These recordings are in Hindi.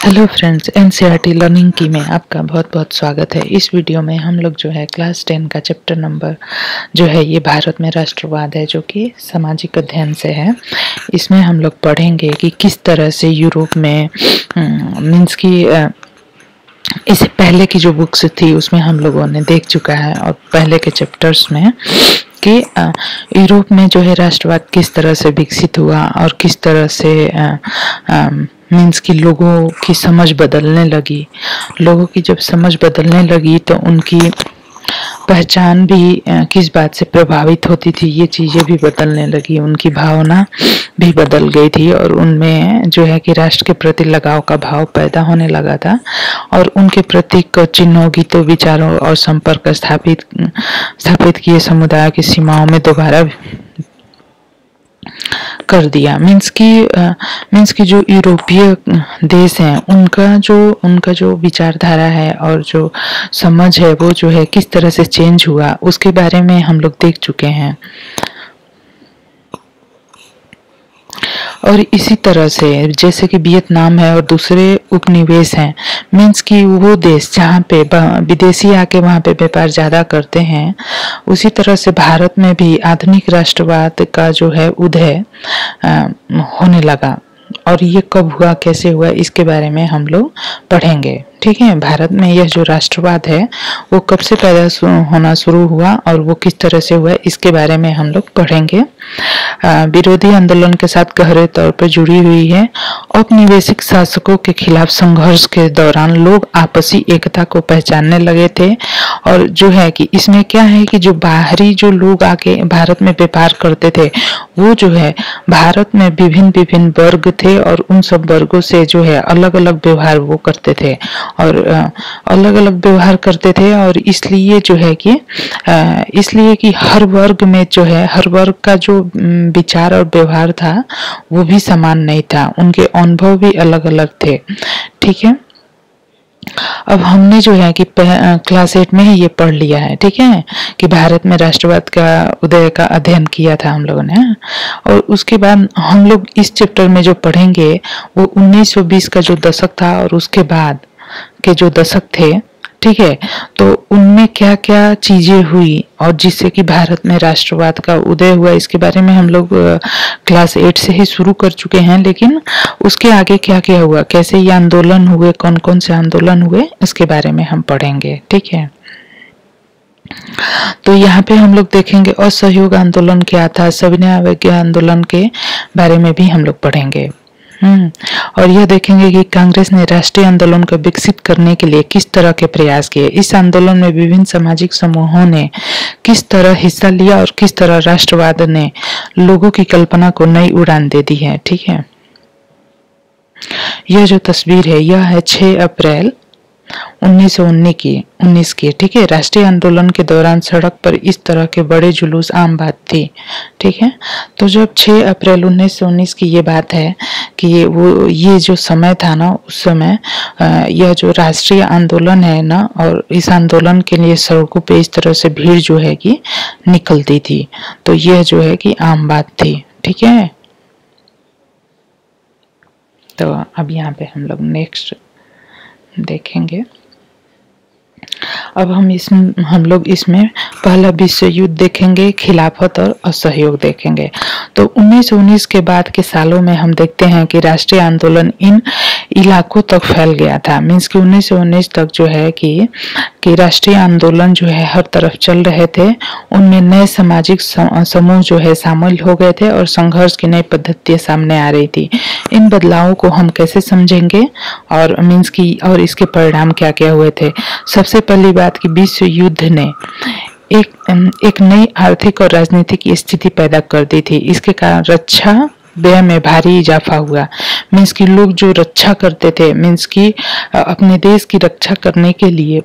हेलो फ्रेंड्स, एनसीईआरटी लर्निंग की में आपका बहुत बहुत स्वागत है। इस वीडियो में हम लोग जो है क्लास 10 का चैप्टर नंबर जो है ये भारत में राष्ट्रवाद है, जो कि सामाजिक अध्ययन से है। इसमें हम लोग पढ़ेंगे कि किस तरह से यूरोप में मीन्स की इससे पहले की जो बुक्स थी उसमें हम लोगों ने देख चुका है, और पहले के चैप्टर्स में कि यूरोप में जो है राष्ट्रवाद किस तरह से विकसित हुआ और किस तरह से मीन्स कि लोगों की समझ बदलने लगी। लोगों की जब समझ बदलने लगी तो उनकी पहचान भी किस बात से प्रभावित होती थी, ये चीज़ें भी बदलने लगी। उनकी भावना भी बदल गई थी और उनमें जो है कि राष्ट्र के प्रति लगाव का भाव पैदा होने लगा था, और उनके प्रतीक चिन्हों, गीतों, विचारों और संपर्क स्थापित किए समुदाय की सीमाओं में दोबारा कर दिया। मीन्स की जो यूरोपीय देश हैं उनका जो विचारधारा है और जो समझ है वो जो है किस तरह से चेंज हुआ, उसके बारे में हम लोग देख चुके हैं। और इसी तरह से जैसे कि वियतनाम है और दूसरे उपनिवेश हैं, मीन्स कि वो देश जहाँ पे विदेशी आके वहाँ पे व्यापार ज़्यादा करते हैं, उसी तरह से भारत में भी आधुनिक राष्ट्रवाद का जो है उदय होने लगा। और ये कब हुआ, कैसे हुआ, इसके बारे में हम लोग पढ़ेंगे। ठीक है, भारत में यह जो राष्ट्रवाद है वो कब से पैदा होना शुरू हुआ और वो किस तरह से हुआ, इसके बारे में हम लोग पढ़ेंगे। विरोधी आंदोलन के साथ गहरे तौर पर जुड़ी हुई है। औपनिवेशिक शासकों के खिलाफ संघर्ष के दौरान लोग आपसी एकता को पहचानने लगे थे। और जो है कि इसमें क्या है कि जो बाहरी जो लोग आके भारत में व्यापार करते थे, वो जो है भारत में विभिन्न वर्ग थे और उन सब वर्गों से जो है अलग अलग व्यवहार वो करते थे और अलग अलग व्यवहार करते थे। और इसलिए जो है कि इसलिए कि हर वर्ग में जो है हर वर्ग का जो विचार और व्यवहार था वो भी समान नहीं था, उनके अनुभव भी अलग अलग थे। ठीक है, अब हमने जो है कि क्लास 8 में ही ये पढ़ लिया है। ठीक है, कि भारत में राष्ट्रवाद का उदय का अध्ययन किया था हम लोगों ने। और उसके बाद हम लोग इस चैप्टर में जो पढ़ेंगे वो 1920 का जो दशक था और उसके बाद के जो दशक थे। ठीक है, तो उनमें क्या क्या चीजें हुई और जिससे कि भारत में राष्ट्रवाद का उदय हुआ, इसके बारे में हम लोग क्लास 8 से ही शुरू कर चुके हैं। लेकिन उसके आगे क्या क्या हुआ, कैसे ये आंदोलन हुए, कौन कौन से आंदोलन हुए, इसके बारे में हम पढ़ेंगे। ठीक है, तो यहाँ पे हम लोग देखेंगे असहयोग आंदोलन क्या था, सविनय अवज्ञा आंदोलन के बारे में भी हम लोग पढ़ेंगे। और यह देखेंगे कि कांग्रेस ने राष्ट्रीय आंदोलन को विकसित करने के लिए किस तरह के प्रयास किए, इस आंदोलन में विभिन्न सामाजिक समूहों ने किस तरह हिस्सा लिया और किस तरह राष्ट्रवाद ने लोगों की कल्पना को नई उड़ान दे दी है। ठीक है, यह जो तस्वीर है यह है 6 अप्रैल 1919 की। ठीक है, राष्ट्रीय आंदोलन के दौरान सड़क पर इस तरह के बड़े जुलूस आम बात थी। ठीक है, तो जब 6 अप्रैल 1919 की ये बात है कि ये जो समय था ना, उस समय यह जो राष्ट्रीय आंदोलन है ना, और इस आंदोलन के लिए सड़कों पे इस तरह से भीड़ जो है कि निकलती थी, तो यह जो है कि आम बात थी। ठीक है, तो अब यहाँ पे हम लोग नेक्स्ट देखेंगे। अब हम लोग इसमें पहला विश्व युद्ध देखेंगे, खिलाफत और असहयोग देखेंगे। तो 1919 के बाद के सालों में हम देखते हैं कि राष्ट्रीय आंदोलन इन इलाकों तक फैल गया था। मीन्स कि 1919 तक जो है कि राष्ट्रीय आंदोलन जो है हर तरफ चल रहे थे। उनमें नए सामाजिक समूह जो है शामिल हो गए थे और संघर्ष की नई पद्धतियां सामने आ रही थी। इन बदलावों को हम कैसे समझेंगे और मीन्स की और इसके परिणाम क्या क्या हुए थे। सबसे पहली बात कि विश्व युद्ध ने एक नई आर्थिक और राजनीतिक स्थिति पैदा कर दी थी। इसके कारण रक्षा व्यय में भारी इजाफा हुआ। मीन्स की लोग जो रक्षा करते थे, मीन्स की अपने देश की रक्षा करने के लिए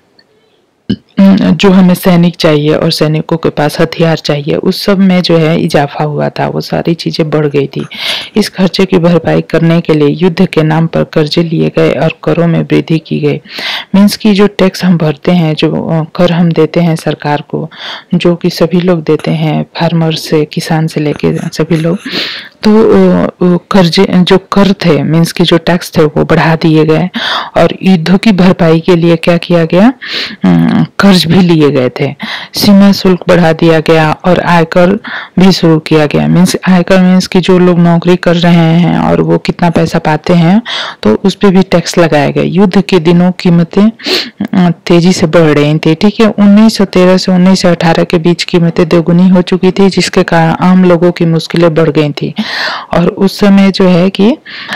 जो हमें सैनिक चाहिए और सैनिकों के पास हथियार चाहिए, उस सब में जो है इजाफा हुआ था, वो सारी चीजें बढ़ गई थी। इस खर्चे की भरपाई करने के लिए युद्ध के नाम पर कर्जे लिए गए और करों में वृद्धि की गई। मीन्स की जो टैक्स हम भरते हैं, जो कर हम देते हैं सरकार को, जो कि सभी लोग देते हैं, फार्मर से किसान से लेके सभी लोग, तो कर्जे जो कर थे मीन्स की जो टैक्स थे वो बढ़ा दिए गए और युद्ध की भरपाई के लिए क्या किया गया, कर्ज भी लिए गए थे। सीमा शुल्क बढ़ा दिया गया और आयकर भी शुरू किया गया। मीन्स आयकर मीन्स कि जो लोग नौकरी कर रहे हैं और वो कितना पैसा पाते हैं तो उस पर भी टैक्स लगाया गया। युद्ध के दिनों कीमतें तेजी से बढ़ रही थी। ठीक है, 1913 से 1918 के बीच कीमतें दोगुनी हो चुकी थी, जिसके कारण आम लोगों की मुश्किलें बढ़ गई थी। और उस समय जो है कि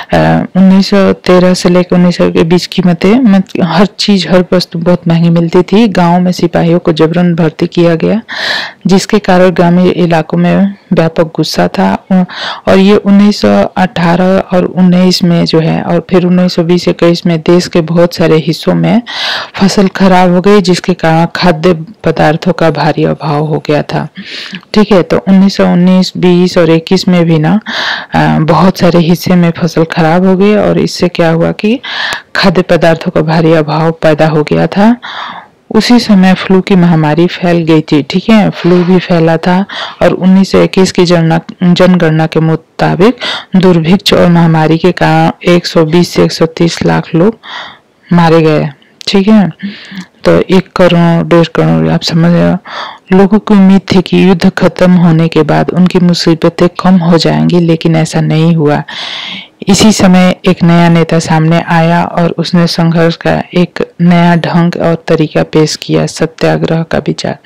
1913 से लेकर 1900 के बीच कीमतें हर चीज हर वस्तु बहुत महंगी मिलती थी। गांव में सिपाहियों को जबरन भर्ती किया गया, जिसके कारण ग्रामीण इलाकों में व्यापक गुस्सा था। और ये 1918 और 19 में जो है और फिर 1920-21 में देश के बहुत सारे हिस्सों में फसल खराब हो गई, जिसके कारण खाद्य पदार्थों का भारी अभाव हो गया था। ठीक है, तो 1919, 20 और 21 में भी ना बहुत सारे हिस्से में फसल खराब हो गई और इससे क्या हुआ कि खाद्य पदार्थों का भारी अभाव पैदा हो गया था। उसी समय फ्लू की महामारी फैल गई थी। ठीक है, फ्लू भी फैला था और 1921 की जनगणना के मुताबिक दुर्भिक्ष और महामारी के कारण 120 से 130 लाख लोग मारे गए। ठीक है, तो 1 करोड़ 1.5 करोड़ आप समझ रहे। लोगों की उम्मीद थी कि युद्ध खत्म होने के बाद उनकी मुसीबतें कम हो जाएंगी, लेकिन ऐसा नहीं हुआ। इसी समय एक नया नेता सामने आया और उसने संघर्ष का एक नया ढंग और तरीका पेश किया, सत्याग्रह का विचार।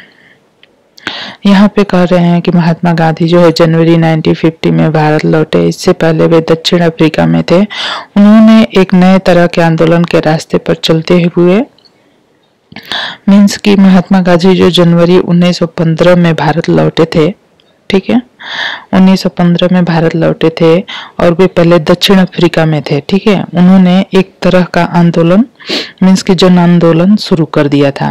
यहाँ पे कह रहे हैं कि महात्मा गांधी जो है जनवरी 1950 में भारत लौटे। इससे पहले वे दक्षिण अफ्रीका में थे। उन्होंने एक नए तरह के आंदोलन के रास्ते पर चलते हुए मीन्स कि महात्मा गांधी जो जनवरी 1915 में भारत लौटे थे। ठीक है, 1915 में भारत लौटे थे और वे पहले दक्षिण अफ्रीका में थे। ठीक है, उन्होंने एक तरह का आंदोलन मीन्स कि जन आंदोलन शुरू कर दिया था।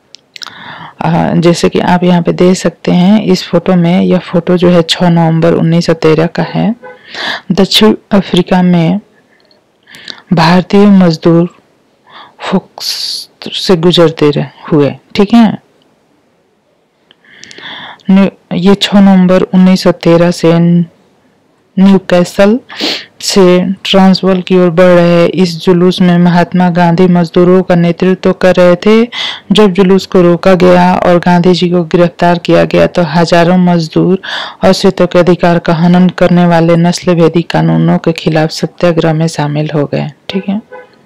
जैसे कि आप यहाँ पे देख सकते हैं इस फोटो में, यह फोटो जो है 6 नवंबर 1913 का है। दक्षिण अफ्रीका में भारतीय मजदूर फोक्स से गुजरते हुए। ठीक है, ये 6 नवंबर 1913 से न्यूकैसल से ट्रांसवाल की ओर बढ़ रहे इस जुलूस में महात्मा गांधी मजदूरों का नेतृत्व कर रहे थे। जब जुलूस को रोका गया और गांधी जी को गिरफ्तार किया गया तो हजारों मजदूर औरतों के अधिकार का हनन करने वाले नस्ल भेदी कानूनों के खिलाफ सत्याग्रह में शामिल हो गए। ठीक है,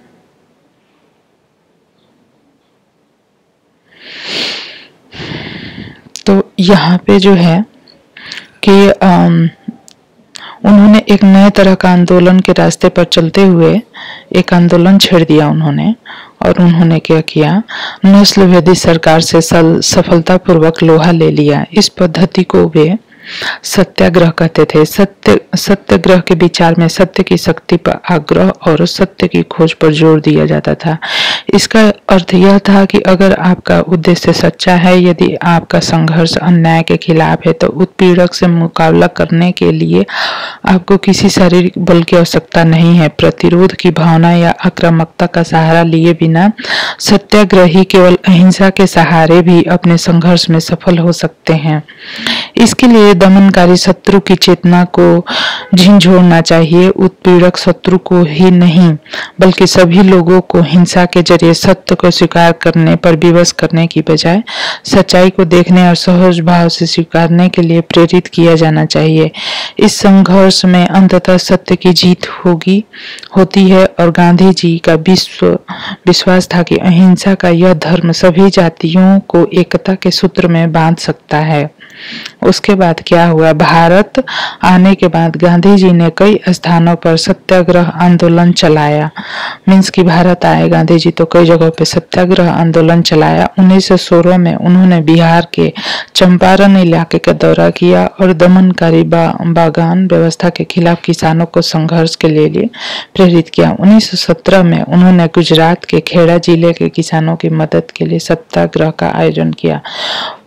तो यहाँ पे जो है कि उन्होंने एक नए तरह का आंदोलन के रास्ते पर चलते हुए एक आंदोलन छेड़ दिया उन्होंने। और उन्होंने क्या किया, नस्ल भेदी सरकार से सफलतापूर्वक लोहा ले लिया। इस पद्धति को वे सत्याग्रह कहते थे। सत्याग्रह के विचार में सत्य की शक्ति पर आग्रह और सत्य की खोज पर जोर दिया जाता था। इसका अर्थ यह था कि अगर आपका उद्देश्य सच्चा है, यदि आपका संघर्ष अन्याय के खिलाफ है, तो उत्पीड़क से मुकाबला करने के लिए आपको किसी शारीरिक बल की आवश्यकता नहीं है। प्रतिरोध की भावना या आक्रामकता का सहारा लिए बिना सत्याग्रही केवल अहिंसा के सहारे भी अपने संघर्ष में सफल हो सकते हैं। इसके लिए दमनकारी शत्रु की चेतना को झिंझोड़ना चाहिए। उत्पीड़क शत्रु को ही नहीं बल्कि सभी लोगों को हिंसा के जरिए सत्य को स्वीकार करने पर विवश करने की बजाय सच्चाई को देखने और सहज भाव से स्वीकारने के लिए प्रेरित किया जाना चाहिए। इस संघर्ष में अंततः सत्य की जीत होती है और गांधी जी का विश्वास था कि अहिंसा का यह धर्म सभी जातियों को एकता के सूत्र में बांध सकता है। उसके बाद क्या हुआ, भारत आने के बाद गांधी जी ने कई स्थानों पर सत्याग्रह आंदोलन चलाया। मीन्स कि भारत आए गांधी जी तो कई जगहों पे सत्याग्रह आंदोलन चलाया। 1916 में उन्होंने बिहार के चंपारण इलाके का दौरा किया और दमनकारी बागान व्यवस्था के खिलाफ किसानों को संघर्ष के लिए प्रेरित किया। 1917 में उन्होंने गुजरात के खेड़ा जिले के किसानों की मदद के लिए सत्याग्रह का आयोजन किया।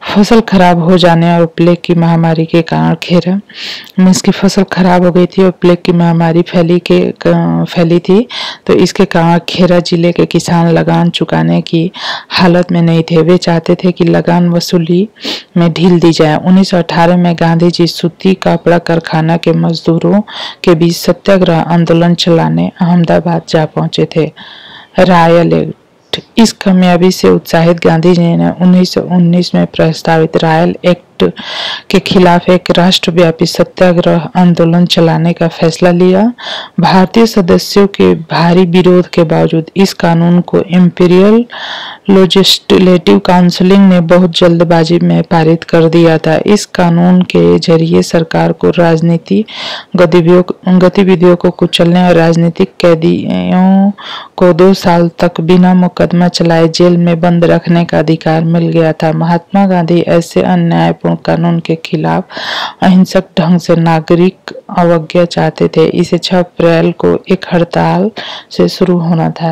फसल खराब हो जाने और प्लेग की महामारी के कारण खेरा में इसकी फसल खराब हो गई थी और प्लेग की महामारी फैली थी। तो इसके कारण खेरा जिले के किसान लगान चुकाने की हालत में नहीं थे। वे चाहते थे कि लगान वसूली में ढील दी जाए। 1918 में गांधी जी सूती कपड़ा कारखाना के मजदूरों के बीच सत्याग्रह आंदोलन चलाने अहमदाबाद जा पहुंचे थे। Rowlatt Act. इस कामयाबी से उत्साहित गांधी जी ने 1919 में प्रस्तावित रायल एक्ट के खिलाफ एक राष्ट्रव्यापी सत्याग्रह आंदोलन चलाने का फैसला लिया। भारतीय सदस्यों के भारी विरोध के बावजूद इस कानून को इंपीरियल लेजिस्लेटिव काउंसिल ने बहुत जल्दबाजी में पारित कर दिया था। इस कानून के जरिए सरकार को राजनीतिक गतिविधियों को कुचलने और राजनीतिक कैदियों को 2 साल तक बिना मुकदमा चलाए जेल में बंद रखने का अधिकार मिल गया था। महात्मा गांधी ऐसे अन्यायपूर्ण कानून के खिलाफ अहिंसक ढंग से नागरिक अवज्ञा चाहते थे। इसे 6 अप्रैल को एक हड़ताल से शुरू होना था।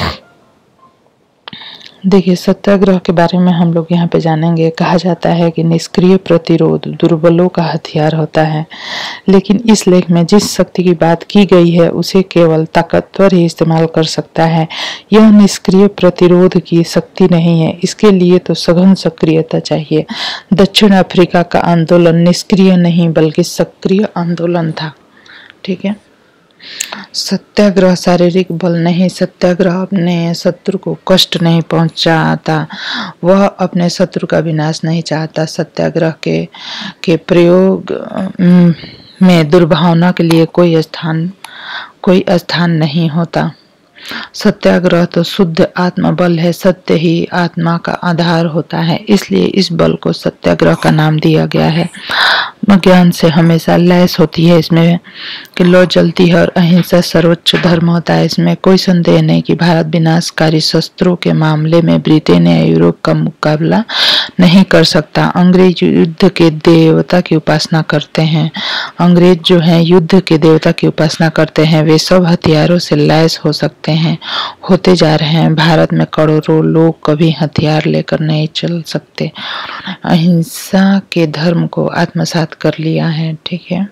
देखिए, सत्याग्रह के बारे में हम लोग यहाँ पे जानेंगे। कहा जाता है कि निष्क्रिय प्रतिरोध दुर्बलों का हथियार होता है, लेकिन इस लेख में जिस शक्ति की बात की गई है उसे केवल ताकतवर ही इस्तेमाल कर सकता है। यह निष्क्रिय प्रतिरोध की शक्ति नहीं है, इसके लिए तो सघन सक्रियता चाहिए। दक्षिण अफ्रीका का आंदोलन निष्क्रिय नहीं बल्कि सक्रिय आंदोलन था। ठीक है। सत्याग्रह शारीरिक बल नहीं, सत्याग्रह अपने शत्रु को कष्ट नहीं पहुंचाता, वह अपने शत्रु का विनाश नहीं चाहता। सत्याग्रह के प्रयोग में दुर्भावना के लिए कोई स्थान नहीं होता। सत्याग्रह तो शुद्ध आत्मा बल है, सत्य ही आत्मा का आधार होता है, इसलिए इस बल को सत्याग्रह का नाम दिया गया है। ज्ञान से हमेशा लैस होती है, इसमें कि लौ जलती है और अहिंसा सर्वोच्च धर्म होता है। इसमें कोई संदेह नहीं कि भारत विनाशकारी शस्त्रों के मामले में ब्रिटेन या यूरोप का मुकाबला नहीं कर सकता। अंग्रेज युद्ध के देवता की उपासना करते हैं। अंग्रेज जो हैं युद्ध के देवता की उपासना करते हैं। वे सब हथियारों से लैस हो सकते हैं, होते जा रहे हैं। भारत में करोड़ों लोग कभी हथियार लेकर नहीं चल सकते। अहिंसा के धर्म को आत्मसात कर लिया है। ठीक है।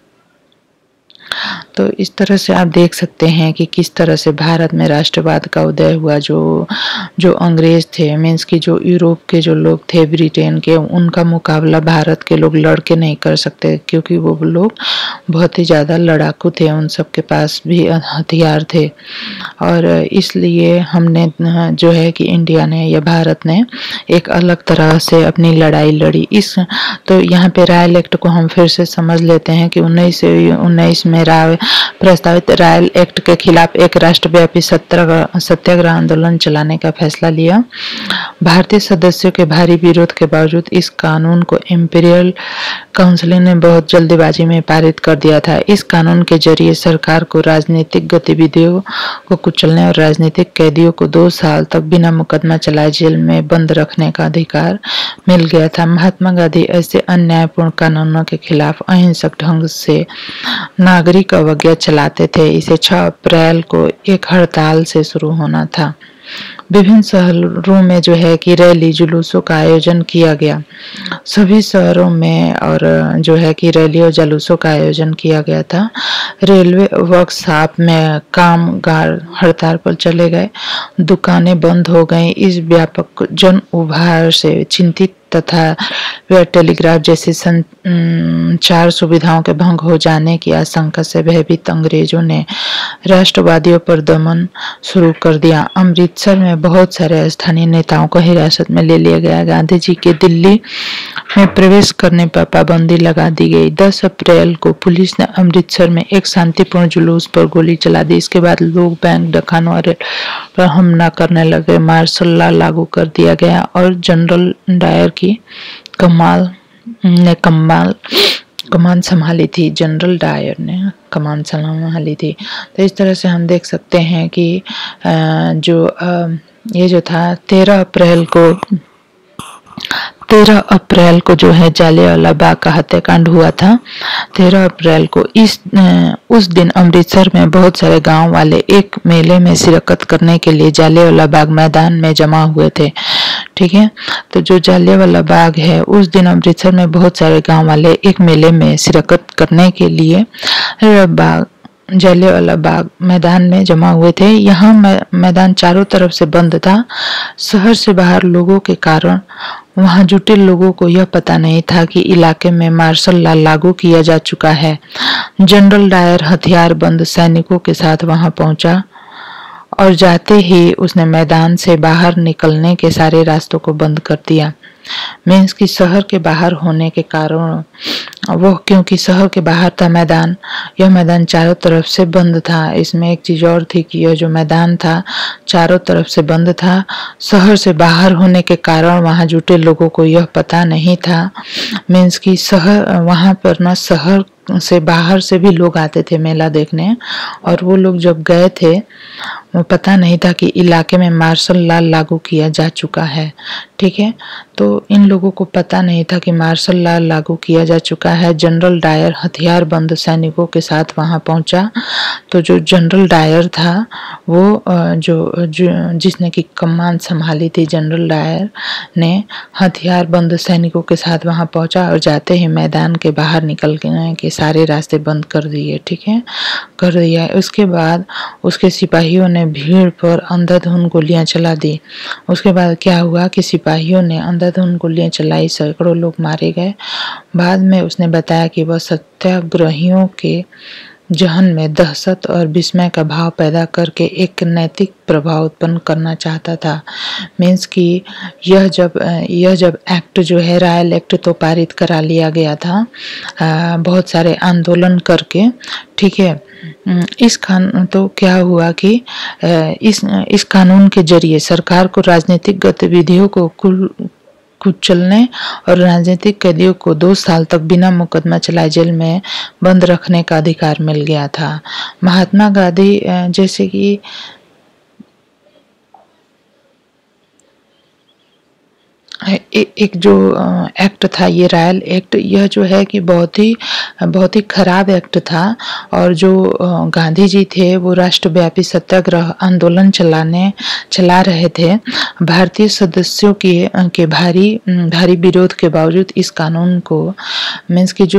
तो इस तरह से आप देख सकते हैं कि किस तरह से भारत में राष्ट्रवाद का उदय हुआ। जो अंग्रेज थे, मीन्स की जो यूरोप के जो लोग थे, ब्रिटेन के, उनका मुकाबला भारत के लोग लड़के नहीं कर सकते, क्योंकि वो लोग बहुत ही ज़्यादा लड़ाकू थे, उन सब के पास भी हथियार थे। और इसलिए हमने जो है कि इंडिया ने या भारत ने एक अलग तरह से अपनी लड़ाई लड़ी। तो यहाँ पे रायल एक्ट को हम फिर से समझ लेते हैं कि 1919 में प्रस्तावित रायल एक्ट के खिलाफ एक राष्ट्रव्यापी सत्याग्रह आंदोलन चलाने का फैसला लिया। भारतीय सदस्यों के भारी विरोध के बावजूद इस कानून को इंपीरियल काउंसिल ने बहुत जल्दबाजी में पारित कर दिया था। इस कानून के जरिए सरकार को राजनीतिक गतिविधियों को कुचलने और राजनीतिक कैदियों को 2 साल तक बिना मुकदमा चलाए जेल में बंद रखने का अधिकार मिल गया था। महात्मा गांधी ऐसे अन्यायपूर्ण कानूनों के खिलाफ अहिंसक ढंग से नागरिक अवज्ञा चलाते थे। इसे 6 अप्रैल को एक हड़ताल से शुरू होना था। विभिन्न शहरों में जो है कि रैली जुलूसों का आयोजन किया गया। सभी शहरों में और जो है कि रैली और जुलूसों का आयोजन किया गया था। रेलवे वर्कशॉप में कामगार हड़ताल पर चले गए, दुकानें बंद हो गईं। इस व्यापक जन उभार से चिंतित तथा टेलीग्राफ जैसी संचार सुविधाओं के भंग हो जाने की आशंका से भयभीत अंग्रेजों ने राष्ट्रवादियों पर दमन शुरू कर दिया। अमृतसर में बहुत सारे स्थानीय नेताओं को हिरासत में ले लिया गया। गांधी जी के दिल्ली में प्रवेश करने पर पाबंदी लगा दी गई। 10 अप्रैल को पुलिस ने अमृतसर में एक शांतिपूर्ण जुलूस पर गोली चला दी। इसके बाद लोग बैंक डाकानों पर हमला करने लगे। मार्शल लॉ लागू कर दिया गया और जनरल डायर की कमान संभाली थी। जनरल डायर ने कमान संभाली थी। तो इस तरह से हम देख सकते हैं कि ये जो था 13 अप्रैल को जो है जालियांवाला बाग का हत्याकांड हुआ था। 13 अप्रैल को उस दिन अमृतसर में बहुत सारे गांव वाले एक मेले में शिरकत करने के लिए जालियांवाला बाग मैदान में जमा हुए थे। ठीक है। तो जो जलियांवाला बाग है, उस दिन अमृतसर में बहुत सारे गांव वाले एक मेले में शिरकत करने के लिए जलियांवाला बाग मैदान में जमा हुए थे। यहाँ मैदान चारों तरफ से बंद था। शहर से बाहर लोगों के कारण वहां जुटे लोगों को यह पता नहीं था कि इलाके में मार्शल लॉ लागू किया जा चुका है। जनरल डायर हथियार बंद सैनिकों के साथ वहां पहुंचा और जाते ही उसने मैदान से बाहर निकलने के सारे रास्तों को बंद कर दिया। मीन्स कि शहर के बाहर होने के कारण वो, क्योंकि शहर के बाहर था मैदान, यह मैदान चारों तरफ से बंद था। इसमें एक चीज और थी कि यह जो मैदान था चारों तरफ से बंद था। शहर से बाहर होने के कारण वहां जुटे लोगों को यह पता नहीं था। मीन्स कि शहर, वहां पर ना शहर से बाहर से भी लोग आते थे मेला देखने, और वो लोग जब गए थे वो पता नहीं था कि इलाके में मार्शल लॉ लागू किया जा चुका है। ठीक है, तो इन लोगों को पता नहीं था कि मार्शल लॉ लागू किया जा चुका है। जनरल डायर हथियार बंद सैनिकों के साथ वहां पहुंचा। तो जो जनरल डायर था वो जिसने की कमान संभाली थी, जनरल डायर ने हथियार बंद सैनिकों के साथ वहां पहुंचा और जाते ही मैदान के बाहर निकलने के सारे रास्ते बंद कर दिए। ठीक है, कर दिया। उसके बाद उसके सिपाहियों ने भीड़ पर अंधाधुंध गोलियां चला दी। उसके बाद क्या हुआ कि सिपाहियों ने अंधाधुंध गोलियां चलाई, सैकड़ों लोग मारे गए। बाद में उसने बताया कि वह सत्याग्रहियों के जहन में दहशत और विस्मय का भाव पैदा करके एक नैतिक प्रभाव उत्पन्न करना चाहता था। मीन्स कि यह जब एक्ट जो है, रायल एक्ट तो पारित करा लिया गया था बहुत सारे आंदोलन करके। ठीक है, तो क्या हुआ कि इस कानून के जरिए सरकार को राजनीतिक गतिविधियों को कुचलने और राजनीतिक कैदियों को 2 साल तक बिना मुकदमा चलाए जेल में बंद रखने का अधिकार मिल गया था। महात्मा गांधी जैसे कि एक जो एक्ट था, ये रायल एक्ट, यह जो है कि बहुत ही खराब एक्ट था। और जो गांधी जी थे वो राष्ट्रव्यापी सत्याग्रह आंदोलन चला रहे थे। भारतीय सदस्यों के भारी विरोध के बावजूद इस कानून को, मीन्स की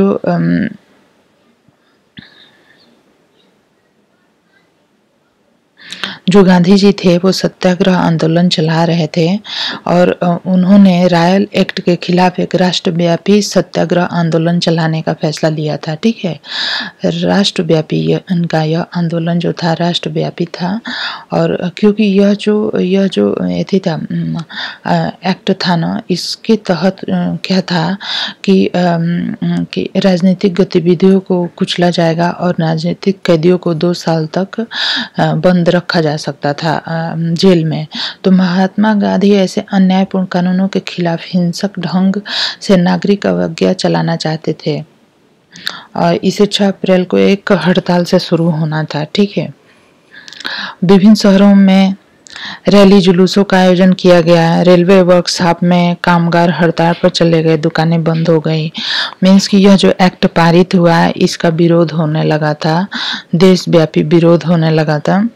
जो गांधी जी थे वो सत्याग्रह आंदोलन चला रहे थे और उन्होंने रायल एक्ट के खिलाफ एक राष्ट्रव्यापी सत्याग्रह आंदोलन चलाने का फैसला लिया था। ठीक है, राष्ट्रव्यापी इनका यह आंदोलन जो था राष्ट्रव्यापी था। और क्योंकि यह जो था एक्ट था ना, इसके तहत क्या था कि राजनीतिक गतिविधियों को कुचला जाएगा और राजनीतिक कैदियों को 2 साल तक बंद रखा जा सकता था जेल में। तो महात्मा गांधी ऐसे अन्यायपूर्ण कानूनों के खिलाफ हिंसक ढंग से नागरिक अवज्ञा चलाना चाहते थे और इसे 6 अप्रैल को एक हड़ताल से शुरू होना था। ठीक है, विभिन्न शहरों में रैली जुलूसों का आयोजन किया गया। रेलवे वर्कशॉप में कामगार हड़ताल पर चले गए, दुकानें बंद हो गई। मीन्स कि यह जो एक्ट पारित हुआ है इसका विरोध होने लगा था, देशव्यापी विरोध होने लगा था।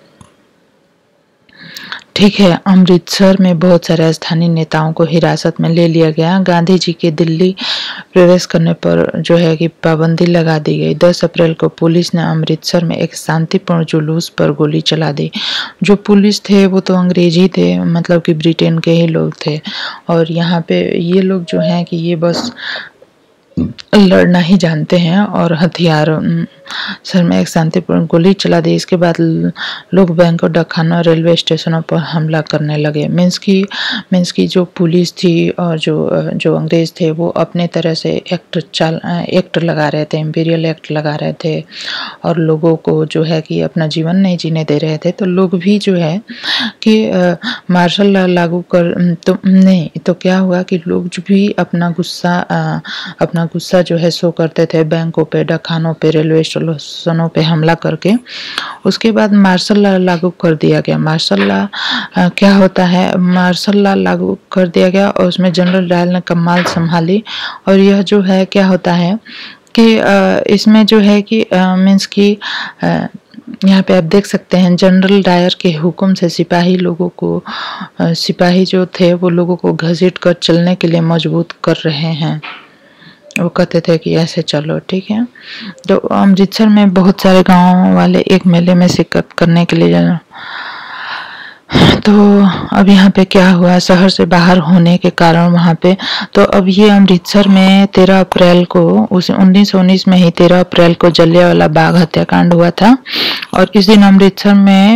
ठीक है, अमृतसर में बहुत सारे स्थानीय नेताओं को हिरासत में ले लिया गया। गांधी जी के दिल्ली प्रवेश करने पर जो है कि पाबंदी लगा दी गई। 10 अप्रैल को पुलिस ने अमृतसर में एक शांतिपूर्ण जुलूस पर गोली चला दी। जो पुलिस थे वो तो अंग्रेजी थे, मतलब कि ब्रिटेन के ही लोग थे। और यहाँ पे ये लोग जो हैं कि ये बस लड़ना ही जानते हैं और हथियार सर में एक शांतिपूर्ण गोली चला दी। इसके बाद लोग बैंकों, डाकखानों, रेलवे स्टेशनों पर हमला करने लगे। मीन्स की जो पुलिस थी और जो अंग्रेज थे वो अपने तरह से एक्ट लगा रहे थे, इंपीरियल एक्ट लगा रहे थे और लोगों को जो है कि अपना जीवन नहीं जीने दे रहे थे। तो लोग भी जो है कि मार्शल लॉ लागू कर तो क्या हुआ कि लोग जो भी अपना गुस्सा जो है शो करते थे बैंकों पे, डाकखानों पे, रेलवे स्टेशनों पे हमला करके। उसके बाद मार्शल लॉ लागू कर दिया गया। मार्शल लॉ क्या होता है, मार्शल लॉ लागू कर दिया गया और उसमें जनरल डायर ने कमान संभाली। और यह जो है क्या होता है कि इसमें जो है कि मीन्स की यहाँ पे आप देख सकते हैं जनरल डायर के हुक्म से सिपाही जो थे वो लोगों को घसीट कर चलने के लिए मजबूर कर रहे हैं। वो कहते थे कि ऐसे चलो, ठीक है। तो अमृतसर में बहुत सारे गांव वाले एक मेले में शिरकत करने के लिए तो अब यहाँ पे क्या हुआ, शहर से बाहर होने के कारण वहाँ पे तो अब ये अमृतसर में 13 अप्रैल को 1919 में ही 13 अप्रैल को जलियांवाला बाग हत्याकांड हुआ था। और इस दिन अमृतसर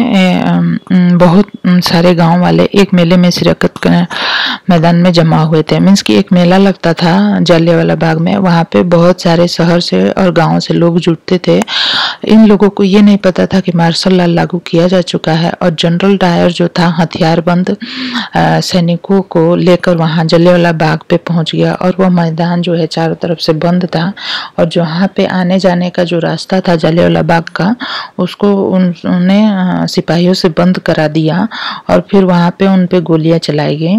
में बहुत सारे गांव वाले एक मेले में शिरकत करने मैदान में जमा हुए थे। मीन्स कि एक मेला लगता था जलियांवाला बाग में, वहाँ पे बहुत सारे शहर से और गाँव से लोग जुटते थे। इन लोगों को ये नहीं पता था कि मार्शल लॉ लागू किया जा चुका है और जनरल डायर जो था हथियारबंद सैनिकों को लेकर वहां जलियांवाला बाग पे पहुंच गया। और वह मैदान जो है चारों तरफ से बंद था और जहाँ पे आने जाने का जो रास्ता था जलियांवाला बाग का, उसको उन्होंने सिपाहियों से बंद करा दिया और फिर वहां पे उन पे गोलियां चलाई गई।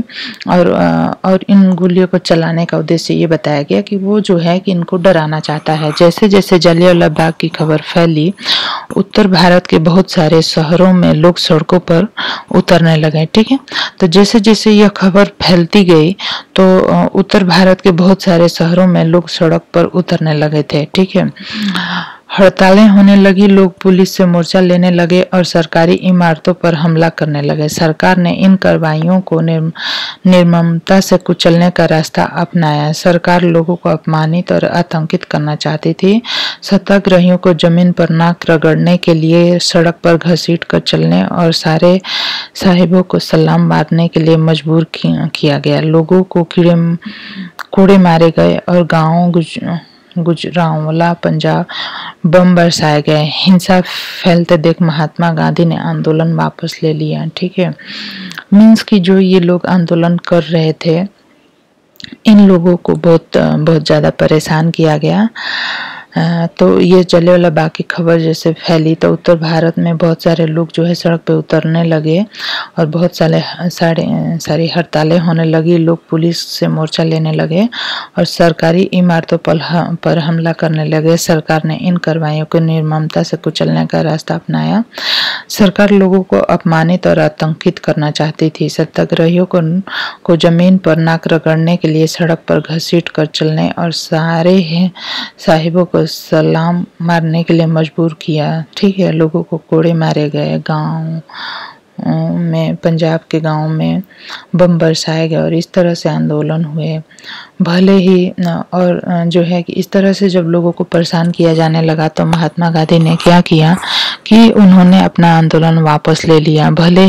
और इन गोलियों को चलाने का उद्देश्य ये बताया गया कि वो जो है कि इनको डराना चाहता है। जैसे जैसे जलियांवाला बाग की खबर फैली, उत्तर भारत के बहुत सारे शहरों में लोग सड़कों पर उतरने लगे, ठीक है। तो जैसे जैसे यह खबर फैलती गई तो उत्तर भारत के बहुत सारे शहरों में लोग सड़क पर उतरने लगे थे, ठीक है। हड़तालें होने लगी, लोग पुलिस से मोर्चा लेने लगे और सरकारी इमारतों पर हमला करने लगे। सरकार ने इन कार्रवाइयों को निर्ममता से कुचलने का रास्ता अपनाया। सरकार लोगों को अपमानित और आतंकित करना चाहती थी। सत्याग्रहियों को जमीन पर नाक रगड़ने के लिए सड़क पर घसीट कर चलने और सारे साहिबों को सलाम मारने के लिए मजबूर किया गया। लोगों को कोड़े मारे गए और गाँव गुजरांवाला पंजाब बम बरसाए गए। हिंसा फैलते देख महात्मा गांधी ने आंदोलन वापस ले लिया, ठीक है। मीन्स कि जो ये लोग आंदोलन कर रहे थे, इन लोगों को बहुत ज्यादा परेशान किया गया। तो ये जलियांवाला बाग की खबर जैसे फैली तो उत्तर भारत में बहुत सारे लोग जो है सड़क पे उतरने लगे और बहुत सारी हड़तालें होने लगी। लोग पुलिस से मोर्चा लेने लगे और सरकारी इमारतों पर हमला करने लगे। सरकार ने इन कार्रवाइयों को निर्ममता से कुचलने का रास्ता अपनाया। सरकार लोगों को अपमानित और आतंकित करना चाहती थी। सत्याग्रहियों को जमीन पर नाक रगड़ने के लिए सड़क पर घसीट कर चलने और सारे साहिबों को सलाम मारने के लिए मजबूर किया, ठीक है। लोगों को कोड़े मारे गए, गांव में पंजाब के गांव में बम बरसाए गए और इस तरह से आंदोलन हुए। भले ही और जो है कि इस तरह से जब लोगों को परेशान किया जाने लगा तो महात्मा गांधी ने क्या किया कि उन्होंने अपना आंदोलन वापस ले लिया। भले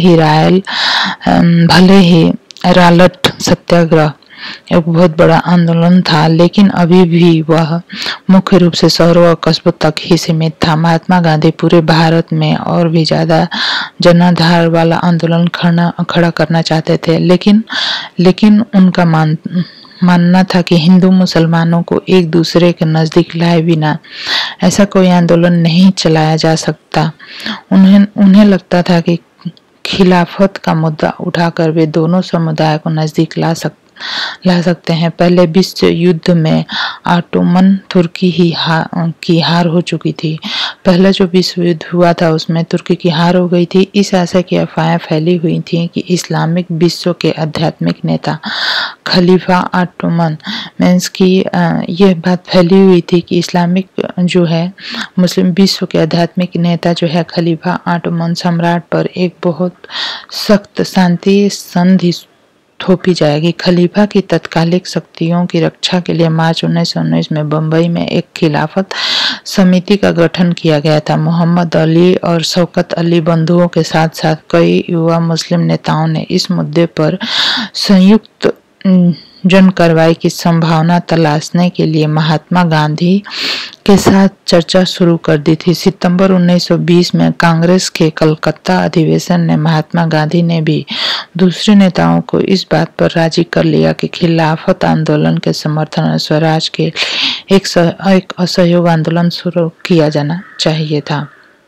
ही रालट सत्याग्रह एक बहुत बड़ा आंदोलन था, लेकिन अभी भी वह मुख्य रूप से शहरों और कस्बों तक ही सीमित था। महात्मा गांधी पूरे भारत में और भी ज्यादा जनाधार वाला आंदोलन खड़ा करना चाहते थे, लेकिन उनका मानना था कि हिंदू मुसलमानों को एक दूसरे के नजदीक लाए बिना ऐसा कोई आंदोलन नहीं चलाया जा सकता। उन्हें लगता था कि खिलाफत का मुद्दा उठाकर वे दोनों समुदाय को नजदीक ला सकते हैं। पहले विश्व युद्ध में ऑटोमन तुर्की की हार हो चुकी थी। पहला जो विश्व युद्ध हुआ था उसमें तुर्की की हार हो गई थी। इस आशय की अफवाहें फैली हुई थी कि इस्लामिक विश्व के आध्यात्मिक नेता खलीफा ऑटोमन मीन्स की यह बात फैली हुई थी कि इस्लामिक जो है मुस्लिम विश्व के आध्यात्मिक नेता जो है खलीफा ऑटोमन सम्राट पर एक बहुत सख्त शांति संधि थोपी जाएगी। खलीफा की तत्कालिक शक्तियों की रक्षा के लिए मार्च 1919 में बंबई में एक खिलाफत समिति का गठन किया गया था। मोहम्मद अली और शौकत अली बंधुओं के साथ साथ कई युवा मुस्लिम नेताओं ने इस मुद्दे पर संयुक्त जन कार्रवाई की संभावना तलाशने के लिए महात्मा गांधी के साथ चर्चा शुरू कर दी थी। सितंबर 1920 में कांग्रेस के कलकत्ता अधिवेशन ने महात्मा गांधी ने भी दूसरे नेताओं को इस बात पर राजी कर लिया कि खिलाफत आंदोलन के समर्थन और स्वराज के एक असहयोग आंदोलन शुरू किया जाना चाहिए था।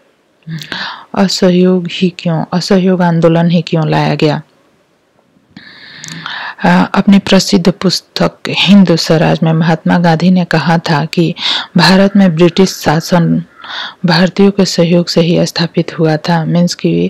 असहयोग आंदोलन ही क्यों लाया गया? अपनी प्रसिद्ध पुस्तक हिंद स्वराज में महात्मा गांधी ने कहा था कि भारत में ब्रिटिश शासन भारतीयों के सहयोग से ही स्थापित हुआ था। मीन्स कि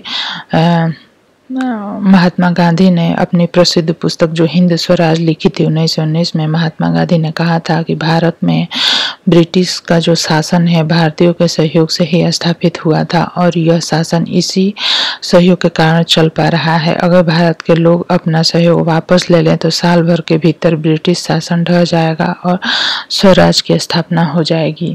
महात्मा गांधी ने अपनी प्रसिद्ध पुस्तक जो हिंद स्वराज लिखी थी 1919 में, महात्मा गांधी ने कहा था कि भारत में ब्रिटिश का जो शासन है भारतीयों के सहयोग से ही स्थापित हुआ था और यह शासन इसी सहयोग के कारण चल पा रहा है। अगर भारत के लोग अपना सहयोग वापस ले लें तो साल भर के भीतर ब्रिटिश शासन ढह जाएगा और स्वराज की स्थापना हो जाएगी।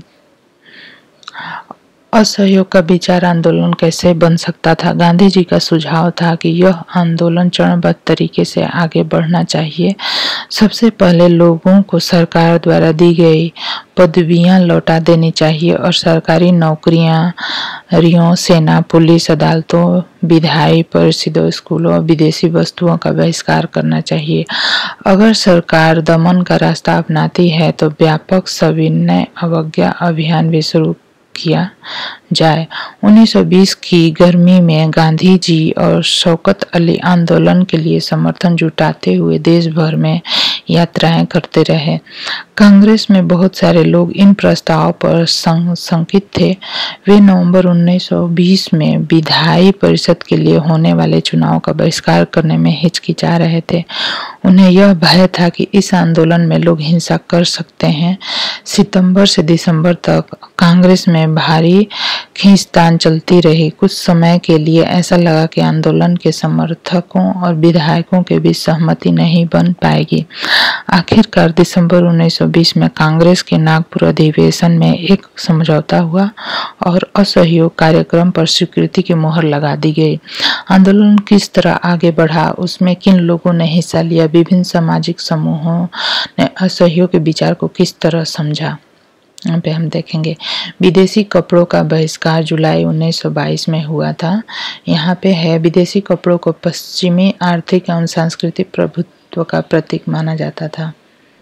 असहयोग का विचार आंदोलन कैसे बन सकता था? गांधी जी का सुझाव था कि यह आंदोलन चरणबद्ध तरीके से आगे बढ़ना चाहिए। सबसे पहले लोगों को सरकार द्वारा दी गई पदवियां लौटा देनी चाहिए और सरकारी नौकरियां, रियों, सेना, पुलिस, अदालतों, विधायी परिषदों, स्कूलों, विदेशी वस्तुओं का बहिष्कार करना चाहिए। अगर सरकार दमन का रास्ता अपनाती है तो व्यापक सविनय अवज्ञा अभियान भी शुरू किया जाए। 1920 की गर्मी में गांधी जी और शौकत अली आंदोलन के लिए समर्थन जुटाते हुए देश भर में यात्राएं करते रहे। कांग्रेस में बहुत सारे लोग इन प्रस्तावों पर शंकित थे। वे नवंबर 1920 में विधायी परिषद के लिए होने वाले चुनाव का बहिष्कार करने में हिचकिचा रहे थे। उन्हें यह भय था कि इस आंदोलन में लोग हिंसा कर सकते हैं। सितंबर से दिसंबर तक कांग्रेस में भारी खींचतान चलती रही। कुछ समय के लिए ऐसा लगा कि आंदोलन के समर्थकों और विधायकों के बीच सहमति नहीं बन पाएगी। आखिरकार दिसंबर 1920 में कांग्रेस के नागपुर अधिवेशन में एक समझौता हुआ और असहयोग कार्यक्रम पर स्वीकृति की मोहर लगा दी गई। आंदोलन किस तरह आगे बढ़ा, उसमें किन लोगों ने हिस्सा लिया, विभिन्न सामाजिक समूहों ने असहयोग के विचार को किस तरह समझा, यहाँ पे हम देखेंगे। विदेशी कपड़ों का बहिष्कार जुलाई 1922 में हुआ था। यहाँ पे है विदेशी कपड़ों को पश्चिमी आर्थिक एवं सांस्कृतिक प्रभुत्व का प्रतीक माना जाता था।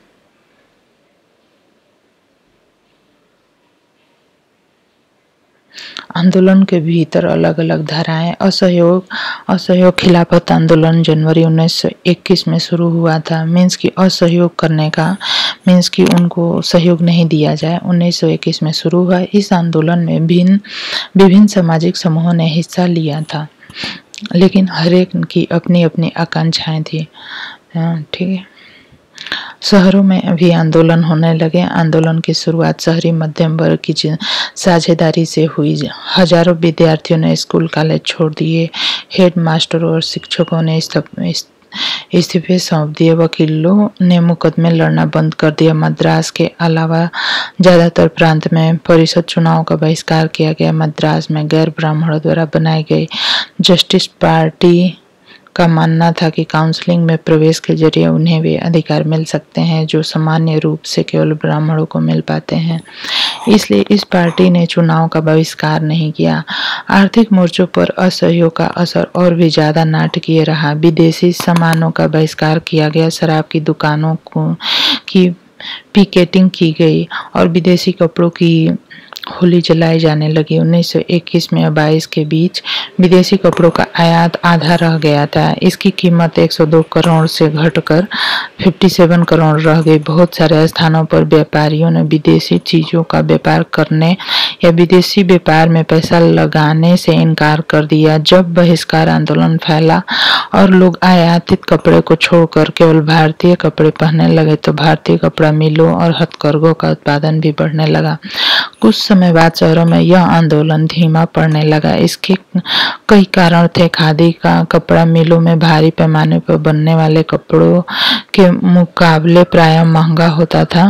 आंदोलन के भीतर अलग अलग धाराएं। असहयोग खिलाफत आंदोलन जनवरी 1921 में शुरू हुआ था। मीन्स की असहयोग करने का मीन्स कि उनको सहयोग नहीं दिया जाए 1921 में शुरू हुआ। इस आंदोलन में विभिन्न सामाजिक समूहों ने हिस्सा लिया था, लेकिन हर एक की अपनी अपनी आकांक्षाएं थी। ठीक है, शहरों में भी आंदोलन होने लगे। आंदोलन की शुरुआत शहरी मध्यम वर्ग की साझेदारी से हुई। हजारों विद्यार्थियों ने स्कूल कॉलेज छोड़ दिए। हेड मास्टरों और शिक्षकों ने इस्तीफे सौंप दिए। वकीलों ने मुकदमे लड़ना बंद कर दिया। मद्रास के अलावा ज्यादातर प्रांत में परिषद चुनाव का बहिष्कार किया गया। मद्रास में गैर ब्राह्मणों द्वारा बनाई गई जस्टिस पार्टी का मानना था कि काउंसलिंग में प्रवेश के जरिए उन्हें वे अधिकार मिल सकते हैं जो सामान्य रूप से केवल ब्राह्मणों को मिल पाते हैं। इसलिए इस पार्टी ने चुनाव का बहिष्कार नहीं किया। आर्थिक मोर्चों पर असहयोग का असर और भी ज्यादा नाटकीय रहा। विदेशी सामानों का बहिष्कार किया गया। शराब की दुकानों की पिकेटिंग की गई और विदेशी कपड़ों की होली जलाई जाने लगी। 1921 में 22 के बीच विदेशी कपड़ों का आयात आधा रह गया था। इसकी कीमत 102 करोड़ से घटकर 57 करोड़ रह गई। बहुत सारे स्थानों पर व्यापारियों ने विदेशी चीजों का व्यापार करने या विदेशी व्यापार में पैसा लगाने से इनकार कर दिया। जब बहिष्कार आंदोलन फैला और लोग आयातित कपड़े को छोड़कर केवल भारतीय कपड़े पहनने लगे तो भारतीय कपड़ा मिलों और हथकरघों का उत्पादन भी बढ़ने लगा। कुछ समय बाद शहरों में यह आंदोलन धीमा पड़ने लगा। इसके कई कारण थे। खादी का कपड़ा मिलों में भारी पैमाने पर बनने वाले कपड़ों के मुकाबले प्रायः महंगा होता था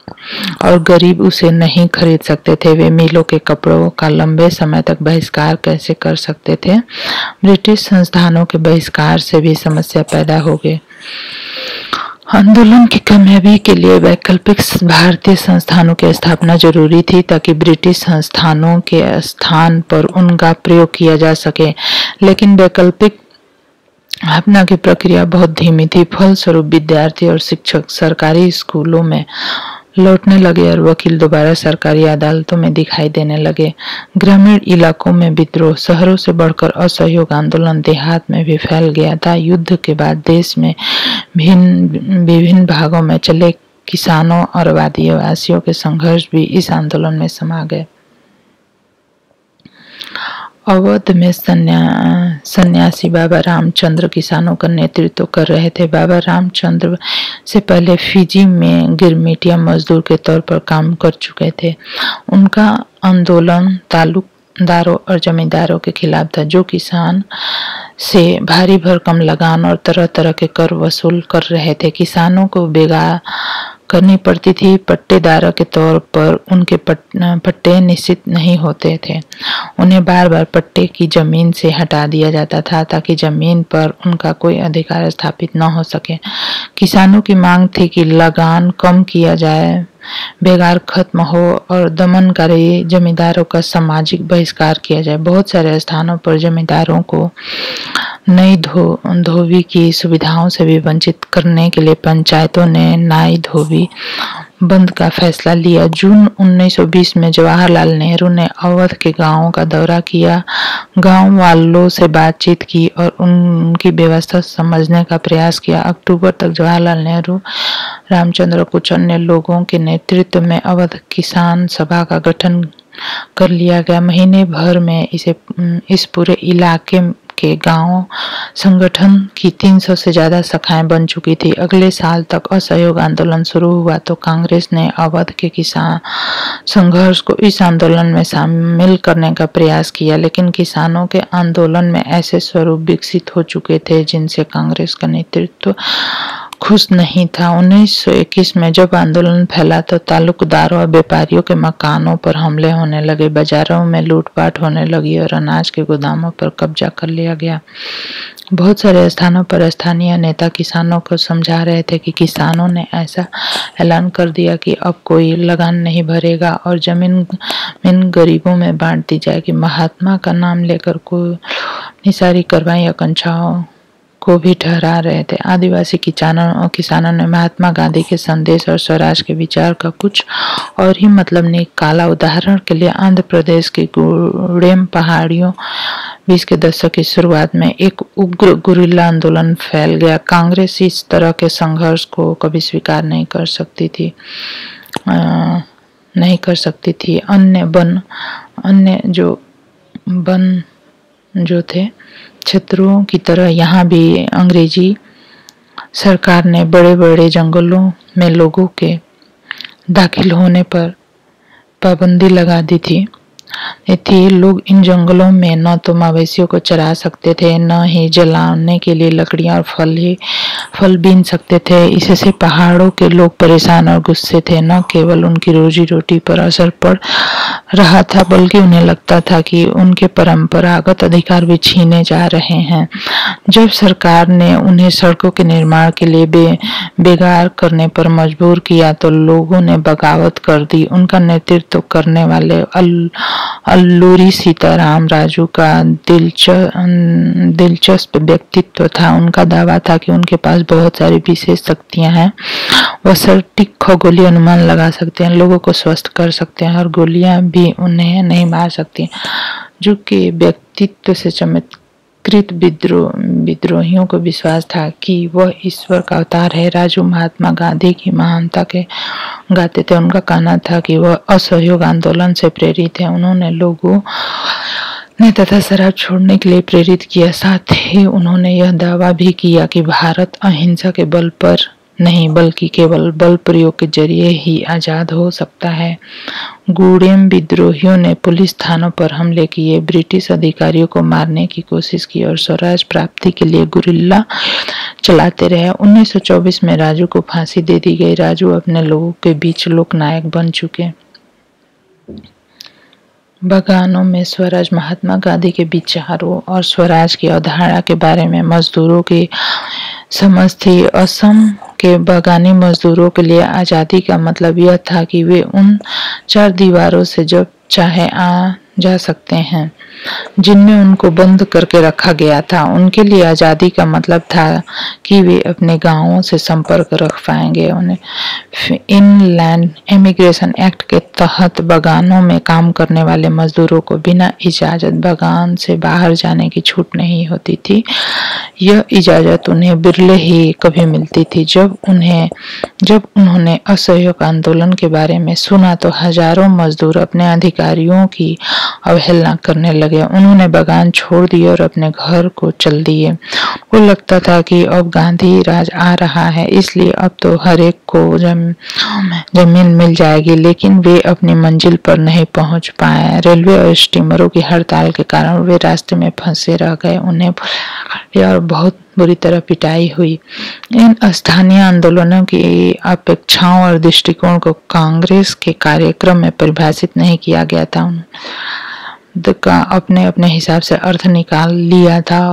और गरीब उसे नहीं खरीद सकते थे। वे मिलों के कपड़ों का लंबे समय तक बहिष्कार कैसे कर सकते थे? ब्रिटिश संस्थानों के बहिष्कार से भी समस्या पैदा हो गई। आंदोलन की कामयाबी के लिए वैकल्पिक भारतीय संस्थानों की स्थापना जरूरी थी ताकि ब्रिटिश संस्थानों के स्थान पर उनका प्रयोग किया जा सके, लेकिन वैकल्पिक स्थापना की प्रक्रिया बहुत धीमी थी। फलस्वरूप विद्यार्थी और शिक्षक सरकारी स्कूलों में लौटने लगे और वकील दोबारा सरकारी अदालतों में दिखाई देने लगे। ग्रामीण इलाकों में विद्रोह, शहरों से बढ़कर असहयोग आंदोलन देहात में भी फैल गया था। युद्ध के बाद देश में विभिन्न भागों में चले किसानों और आदिवासियों के संघर्ष भी इस आंदोलन में समा गए। अवध में सन्यासी बाबा रामचंद्र किसानों का नेतृत्व कर रहे थे। बाबा रामचंद्र से पहले फिजी में गिरमिटिया मजदूर के तौर पर काम कर चुके थे। उनका आंदोलन तालुकदारों और जमींदारों के खिलाफ था, जो किसान से भारी भरकम लगान और तरह तरह के कर वसूल कर रहे थे। किसानों को बेगा करनी पड़ती थी। पट्टेदार के तौर पर उनके पट्टे निश्चित नहीं होते थे। उन्हें बार बार पट्टे की जमीन से हटा दिया जाता था ताकि जमीन पर उनका कोई अधिकार स्थापित न हो सके। किसानों की मांग थी कि लगान कम किया जाए, बेगार खत्म हो और दमनकारी जमींदारों का सामाजिक बहिष्कार किया जाए। बहुत सारे स्थानों पर जमींदारों को नई धोबी की सुविधाओं से भी वंचित करने के लिए पंचायतों ने नई धोबी बंद का फैसला लिया। जून 1920 में जवाहरलाल नेहरू ने अवध के गांवों का दौरा किया, गांव वालों से बातचीत की और उनकी व्यवस्था समझने का प्रयास किया। अक्टूबर तक जवाहरलाल नेहरू, रामचंद्र कुछ अन्य लोगों के नेतृत्व में अवध किसान सभा का गठन कर लिया गया। महीने भर में इस पूरे इलाके के गांव संगठन की 300 से ज्यादा शाखाएं बन चुकी थी। अगले साल तक असहयोग आंदोलन शुरू हुआ तो कांग्रेस ने अवध के किसान संघर्ष को इस आंदोलन में शामिल करने का प्रयास किया, लेकिन किसानों के आंदोलन में ऐसे स्वरूप विकसित हो चुके थे जिनसे कांग्रेस का नेतृत्व खुश नहीं था। 1921 में जब आंदोलन फैला तो तालुकदारों और व्यापारियों के मकानों पर हमले होने लगे, बाजारों में लूटपाट होने लगी और अनाज के गोदामों पर कब्जा कर लिया गया। बहुत सारे स्थानों पर स्थानीय नेता किसानों को समझा रहे थे कि किसानों ने ऐसा ऐलान कर दिया कि अब कोई लगान नहीं भरेगा और जमीन गरीबों में बांट दी जाएगी। महात्मा का नाम लेकर कोई सारी कार्रवाई आकांक्षाओं को भी ठहरा रहे थे। आदिवासी किसानों ने महात्मा गांधी के संदेश और स्वराज के विचार का कुछ और ही मतलब निकाला। उदाहरण के लिए आंध्र प्रदेश की गुड़ेम पहाड़ियों 20 के दशक की शुरुआत में एक उग्र गुरिल्ला आंदोलन फैल गया। कांग्रेस इस तरह के संघर्ष को कभी स्वीकार नहीं कर सकती थी। अन्य जो थे क्षेत्रों की तरह यहाँ भी अंग्रेजी सरकार ने बड़े बड़े जंगलों में लोगों के दाखिल होने पर पाबंदी लगा दी थी। लोग इन जंगलों में न तो मवेशियों को चरा सकते थे, न ही जलाने के लिए लकड़ियां और फल बीन सकते थे। इससे पहाड़ों के लोग परेशान और गुस्से थे। न केवल उनकी रोजी रोटी पर असर पड़ रहा था, बल्कि उन्हें लगता था कि उनके परंपरागत अधिकार भी छीने जा रहे हैं। जब सरकार ने उन्हें सड़कों के निर्माण के लिए बेगार करने पर मजबूर किया तो लोगों ने बगावत कर दी। उनका नेतृत्व करने वाले अल्लूरी सीताराम राजू का दिलचस्प व्यक्तित्व था। उनका दावा था कि उनके पास बहुत सारी विशेष शक्तियां हैं। वह सटीक खगोलीय अनुमान लगा सकते हैं, लोगों को स्वस्थ कर सकते हैं और गोलियां भी उन्हें नहीं मार सकती। जो कि व्यक्तित्व से चमत्कृत विद्रोहियों को विश्वास था कि वह ईश्वर का अवतार है। राजू महात्मा गांधी की महानता के गाते थे। उनका कहना था कि वह असहयोग आंदोलन से प्रेरित है। उन्होंने लोगों ने तथा शराब छोड़ने के लिए प्रेरित किया। साथ ही उन्होंने यह दावा भी किया कि भारत अहिंसा के बल पर नहीं बल्कि केवल बल प्रयोग के जरिए ही आजाद हो सकता है। गुड़ेम विद्रोहियों ने पुलिस थानों पर हमले किए, ब्रिटिश अधिकारियों को मारने की कोशिश की और स्वराज प्राप्ति के लिए गुरिल्ला चलाते रहे। 1924 में राजू को फांसी दे दी गई। राजू अपने लोगों के बीच लोकनायक बन चुके। बगानों में स्वराज महात्मा गांधी के विचारों और स्वराज की अवधारणा के बारे में मजदूरों की समझ थी। असम के बगानी मजदूरों के लिए आज़ादी का मतलब यह था कि वे उन 4 दीवारों से जब चाहे आ जा सकते हैं जिनमें उनको बंद करके रखा गया था। उनके लिए आज़ादी का मतलब था कि वे अपने गांवों से संपर्क रख पाएंगे। उन्हें इनलैंड इमिग्रेशन एक्ट के तहत बगानों में काम करने वाले मजदूरों को बिना इजाजत बगान से बाहर जाने की छूट नहीं होती थी। यह इजाजत उन्हें बिरले ही कभी मिलती थी। जब उन्होंने असहयोग आंदोलन के बारे में सुना तो हजारों मजदूर अपने अधिकारियों की अवहेलना करने लगे। उन्होंने बगान छोड़ दिए और अपने घर को चल दिए। उनको लगता था कि अब गांधी राज आ रहा है, इसलिए अब तो हर एक को जमीन मिल जाएगी। लेकिन वे अपनी मंजिल पर नहीं पहुंच पाए। रेलवे और स्टीमरों की हड़ताल के कारण वे रास्ते में फंसे रह गए। उन्हें और बहुत बुरी तरह पिटाई हुई। इन स्थानीय आंदोलनों की अपेक्षाओं और दृष्टिकोण को कांग्रेस के कार्यक्रम में परिभाषित नहीं किया गया था। अपने अपने हिसाब से अर्थ निकाल लिया था।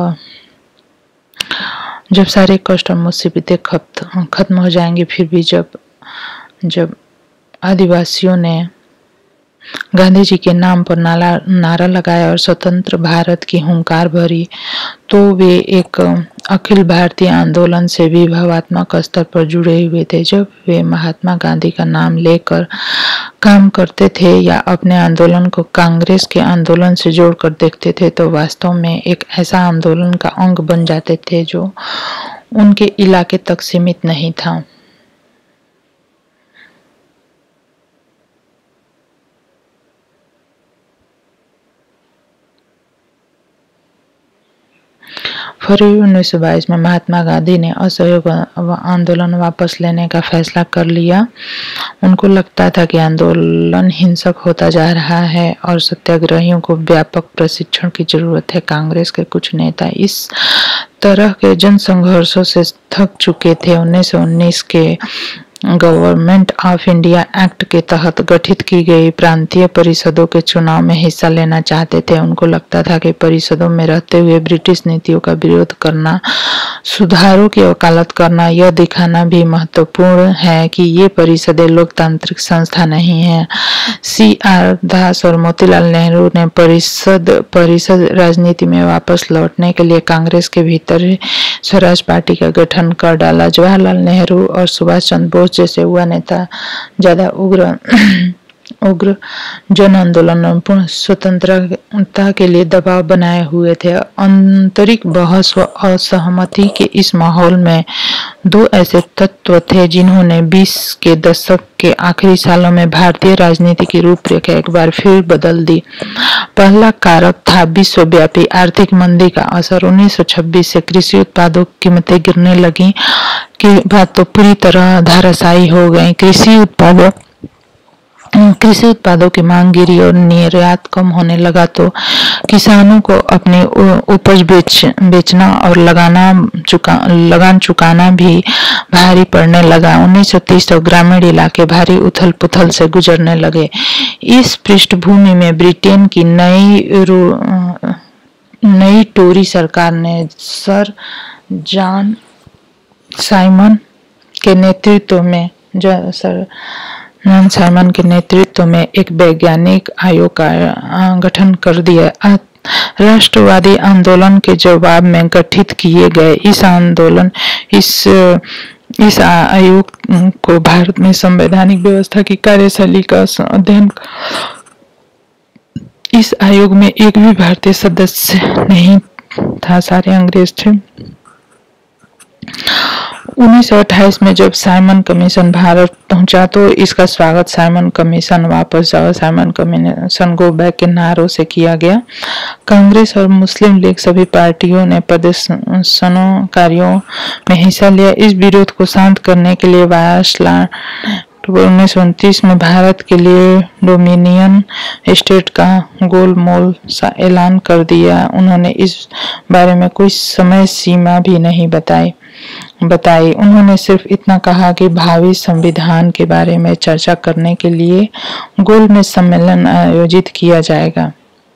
जब सारे कष्ट और मुसीबतें खत्म हो जाएंगी, फिर भी जब आदिवासियों ने गांधी जी के नाम पर नारा लगाया और स्वतंत्र भारत की हुंकार भरी, तो वे एक अखिल भारतीय आंदोलन से भी भावात्मक स्तर पर जुड़े हुए थे। जब वे महात्मा गांधी का नाम लेकर काम करते थे या अपने आंदोलन को कांग्रेस के आंदोलन से जोड़कर देखते थे, तो वास्तव में एक ऐसा आंदोलन का अंग बन जाते थे जो उनके इलाके तक सीमित नहीं था। फरवरी 1922 में महात्मा गांधी ने असहयोग आंदोलन वापस लेने का फैसला कर लिया। उनको लगता था कि आंदोलन हिंसक होता जा रहा है और सत्याग्रहियों को व्यापक प्रशिक्षण की जरूरत है। कांग्रेस के कुछ नेता इस तरह के जन संघर्षों से थक चुके थे। 1919 के गवर्नमेंट ऑफ इंडिया एक्ट के तहत गठित की गई प्रांतीय परिषदों के चुनाव में हिस्सा लेना चाहते थे। उनको लगता था कि परिषदों में रहते हुए ब्रिटिश नीतियों का विरोध करना, सुधारों की वकालत करना, यह दिखाना भी महत्वपूर्ण है कि ये परिषदें लोकतांत्रिक संस्था नहीं है। CR दास और मोतीलाल नेहरू ने परिषद राजनीति में वापस लौटने के लिए कांग्रेस के भीतर स्वराज पार्टी का गठन कर डाला। जवाहरलाल नेहरू और सुभाष चंद्र बोस जैसे युवा नेता ज्यादा उग्र जन आंदोलन पूर्ण स्वतंत्रता के लिए दबाव बनाए हुए थे। आंतरिक बहस व असहमति के इस माहौल में दो ऐसे तत्व थे जिन्होंने 20 के दशक के आखिरी सालों में भारतीय राजनीति की रूपरेखा एक बार फिर बदल दी। पहला कारक था विश्वव्यापी आर्थिक मंदी का असर। 1926 से कृषि उत्पादों की कीमतें गिरने लगी कि बात तो पूरी तरह धराशायी हो गई। कृषि उत्पादों की मांग गिरी और निर्यात कम होने लगा, तो किसानों को अपनी उपज बेचना और लगान चुकाना भी भारी पड़ने लगा। 1930 तक ग्रामीण इलाके भारी उथल पुथल से गुजरने लगे। इस पृष्ठभूमि में ब्रिटेन की नई टोरी सरकार ने सर जॉन साइमन के नेतृत्व में एक वैज्ञानिक आयोग का गठन कर दिया। राष्ट्रवादी आंदोलन के जवाब में गठित किए गए इस आयोग को भारत में संवैधानिक व्यवस्था की कार्यशैली का अध्ययन। इस आयोग में एक भी भारतीय सदस्य नहीं था, सारे अंग्रेज थे। 1928 में जब साइमन कमीशन भारत पहुंचा, तो इसका स्वागत साइमन कमीशन वापस जाओ, साइमन कमीशन गो बैक के नारों से किया गया। कांग्रेस और मुस्लिम लीग सभी पार्टियों ने प्रदर्शनकारियों में हिस्सा लिया। इस विरोध को शांत करने के लिए 1929 में भारत के लिए डोमिनियन स्टेट का गोलमोल सा ऐलान कर दिया। उन्होंने इस बारे में कोई समय सीमा भी नहीं बताई। उन्होंने सिर्फ इतना कहा कि भावी संविधान के बारे में चर्चा करने के लिए गोलमेज सम्मेलन आयोजित किया जाएगा।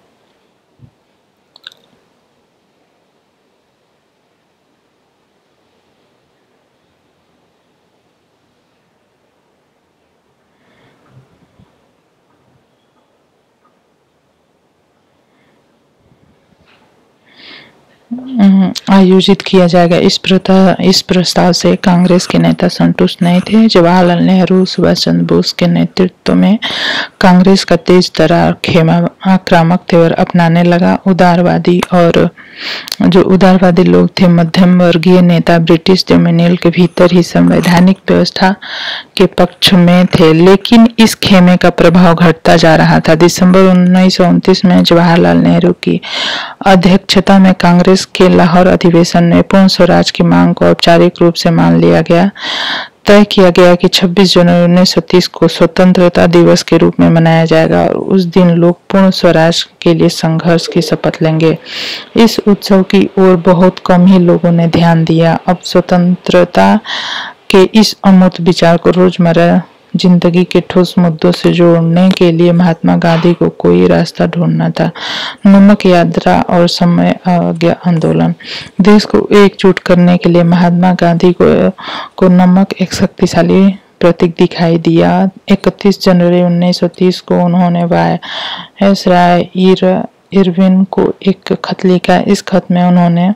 इस प्रस्ताव से कांग्रेस के नेता संतुष्ट नहीं थे। जवाहरलाल नेहरू, सुभाष चंद्र बोस के नेतृत्व में कांग्रेस का तेज तर्रार खेमा आक्रामक तेवर अपनाने लगा। उदारवादी और जो उदारवादी लोग थे, मध्यम वर्गीय नेता ब्रिटिश डोमिनियन के भीतर ही संवैधानिक व्यवस्था के पक्ष में थे, लेकिन इस खेमे का प्रभाव घटता जा रहा था। दिसंबर 1929 में जवाहरलाल नेहरू की अध्यक्षता में कांग्रेस के लाहौर अधिवेशन में पूर्ण स्वराज की मांग को औपचारिक रूप से मान लिया गया। तय किया गया कि 26 जनवरी 1930 को स्वतंत्रता दिवस के रूप में मनाया जाएगा और उस दिन लोग पूर्ण स्वराज के लिए संघर्ष की शपथ लेंगे। इस उत्सव की ओर बहुत कम ही लोगों ने ध्यान दिया। अब स्वतंत्रता के इस अमूर्त विचार को रोजमर्रा जिंदगी के ठोस मुद्दों से जोड़ने के लिए महात्मा गांधी को कोई रास्ता ढूंढना था। नमक यात्रा और समय अवज्ञा आंदोलन। देश को एकजुट करने के लिए महात्मा गांधी को नमक एक शक्तिशाली प्रतीक दिखाई दिया। 31 जनवरी 1930 को उन्होंने वायसराय इरविन को एक खत लिखा। इस खत में उन्होंने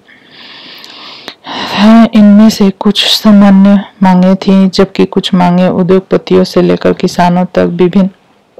इनमें से कुछ सामान्य मांगे थी, जबकि कुछ मांगे उद्योगपतियों से लेकर किसानों तक विभिन्न